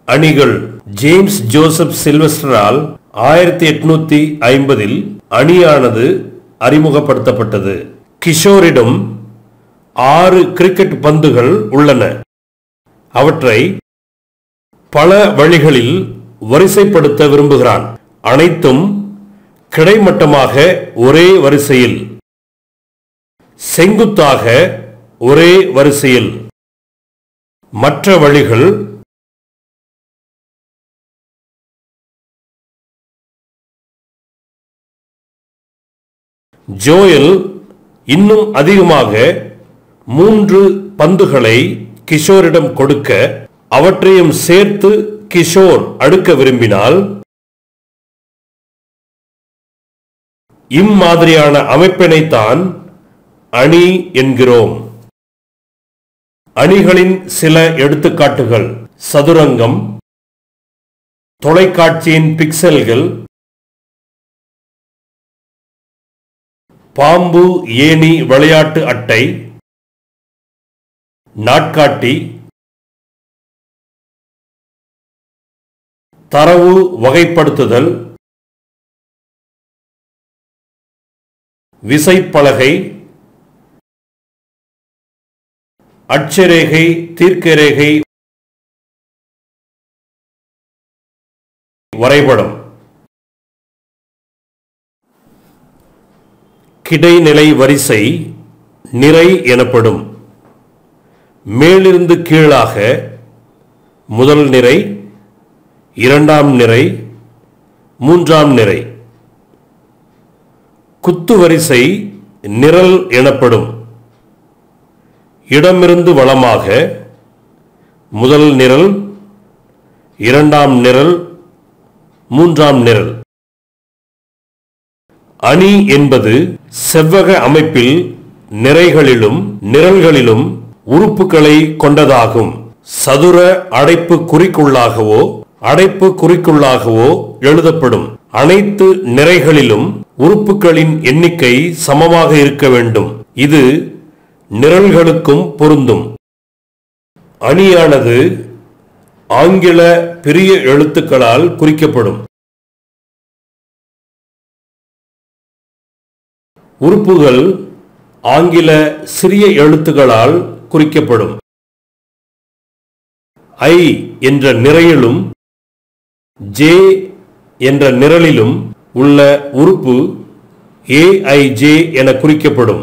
அணிகள் James Joseph சில்வெஸ்டரால் 1850 அணியானது அறிமுகப்படுத்தப்பட்டது. கிஷோரிடம் 6 cricket பந்துகள் உள்ளன. அவற்றை பல வழிகளில் வரிசைப்படுத்த விரும்புகிறான். அனைத்தும் கிடைமட்டமாக ஒரே வரிசையில், செங்குத்தாக ஒரே வரிசையில். மற்ற வழிகள் ஜோயல் இன்னும் அதிகமாக 3 பந்துகளை கிஷோரிடம் கொடுக்க, அவற்றையும் சேர்த்து கிஷோர் அடுக்க விரும்பினால், இம்மாதிரியான அமைப்பினைத்தான் அணி என்கிறோம். அணிகளின் சில எடுத்துக்காட்டுகள்: சதுரங்கம், தொலைக்காட்சியின் பிக்சல்கள், பாம்பு ஏணி விளையாட்டு அட்டை, நாட்காட்டி, தரவு வகைப்படுத்துதல், விசைப்பலகை, அட்சரேகை, தீர்க்கரேகை வரைபடம். கிடைநிலை வரிசை நிரை எனப்படும். மேலிருந்து கீழாக முதல் நிரை, இரண்டாம் நிரை, மூன்றாம் நிரை. குத்து வரிசை நிரல் எனப்படும். இடமிருந்து வலமாக முதல் நிரல், இரண்டாம் நிரல், மூன்றாம் நிரல். அணி என்பது செவ்வக அமைப்பில் நிறைகளிலும் நிரல்களிலும் உறுப்புகளை கொண்டதாகும். சதுர அடைப்பு குறிக்குள்ளாகவோ அடைப்பு குறிக்குள்ளாகவோ எழுதப்படும். அனைத்து நிறைகளிலும் உறுப்புகளின் எண்ணிக்கை சமமாக இருக்க வேண்டும். இது நிரல்களுக்கும் பொருந்தும். அணியானது ஆங்கில பெரிய எழுத்துக்களால் குறிக்கப்படும். உறுப்புகள் ஆங்கில சிறிய எழுத்துக்களால் குறிக்கப்படும். ஐ என்ற நிறையிலும் ஜே என்ற நிரலிலும் உள்ள உறுப்பு AIJ என குறிக்கப்படும்.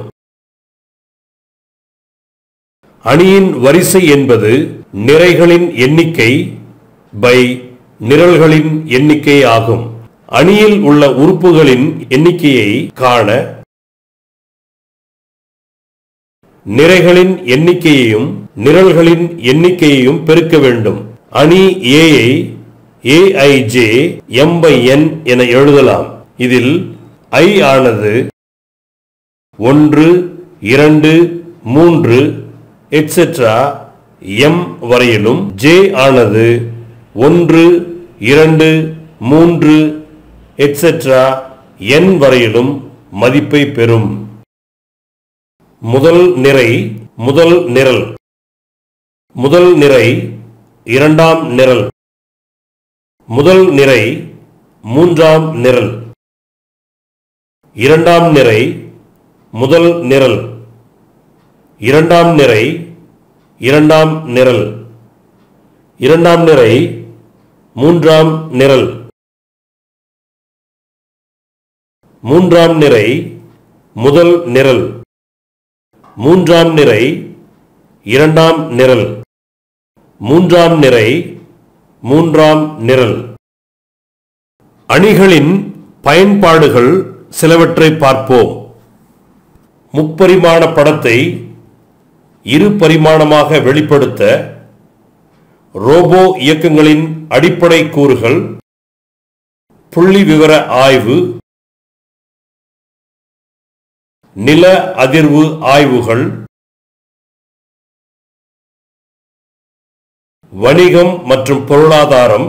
அணியின் வரிசை என்பது நிறைகளின் எண்ணிக்கை பை நிரல்களின் எண்ணிக்கை ஆகும். அணியில் உள்ள உறுப்புகளின் எண்ணிக்கையை காண நிறைகளின் எண்ணிக்கையையும் நிரல்களின் எண்ணிக்கையையும் பெருக்க வேண்டும். அணி A ஐ AIJ M/N என எழுதலாம். இதில் I ஆனது 1, 2, 3 etc. M வரையிலும், J ஆனது 1, 2, 3 etc. N வரையிலும் மதிப்பை பெறும். முதல் நிரை, முதல் நிரல். முதல் நிரை, இரண்டாம் நிரல். முதல் நிரை, மூன்றாம் நிரல். இரண்டாம் நிரை, முதல் நிரல். இரண்டாம் நிரை, இரண்டாம் நிரல். இரண்டாம் நிரை, மூன்றாம் நிரல். மூன்றாம் நிரை, முதல் நிரல். மூன்றாம் நிரை, இரண்டாம் நிரல். மூன்றாம் நிரை, மூன்றாம் நிரல். அணிகளின் பயன்பாடுகள் சிலவற்றை பார்ப்போம். முப்பரிமாண படத்தை இரு பரிமாணமாக வெளிப்படுத்த ரோபோ இயக்கங்களின் அடிப்படை கூறுகள், புள்ளி விவர ஆய்வு, நில அதிர்வு ஆய்வுகள், வணிகம் மற்றும் பொருளாதாரம்,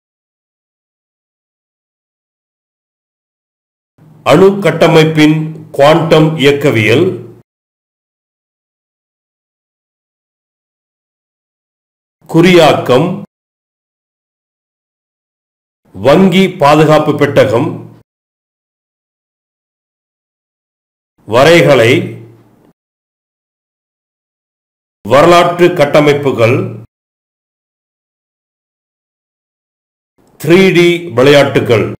அணு கட்டமைப்பின் குவாண்டம் இயக்கவியல், குறியாக்கம், வங்கி பாதுகாப்பு பெட்டகம், வரைகலை, வரலாற்று கட்டமைப்புகள், 3D விளையாட்டுகள்.